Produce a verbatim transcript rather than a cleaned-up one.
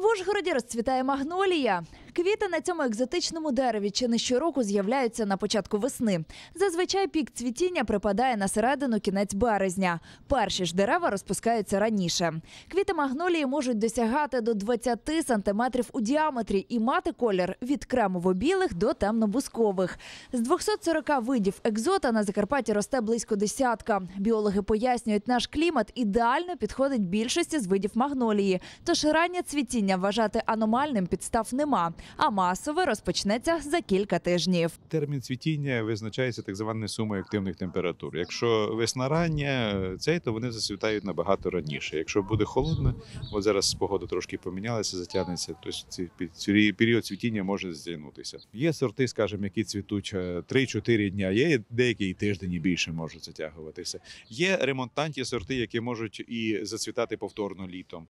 В Ужгороді розцвітає магнолія. Квіти на цьому екзотичному дереві чи не щороку з'являються на початку весни. Зазвичай пік цвітіння припадає на середину, кінець березня. Перші ж дерева розпускаються раніше. Квіти магнолії можуть досягати до двадцяти сантиметрів у діаметрі і мати колір від кремово-білих до темно-бускових. З двохсот сорока видів екзота на Закарпатті росте близько десятка. Біологи пояснюють, наш клімат ідеально підходить більшості з видів магнолії. Тож раннє цвітіння вважати аномальним підстав нема. А масове розпочнеться за кілька тижнів. Термін цвітіння визначається так званою сумою активних температур. Якщо весна рання, цей, то вони зацвітають набагато раніше. Якщо буде холодно, от зараз погода трошки помінялася, затягнеться, то цей період цвітіння може затягнутися. Є сорти, скажімо, які цвітуть три-чотири дня, є деякі і тиждень і більше можуть затягуватися. Є ремонтантні сорти, які можуть і зацвітати повторно літом.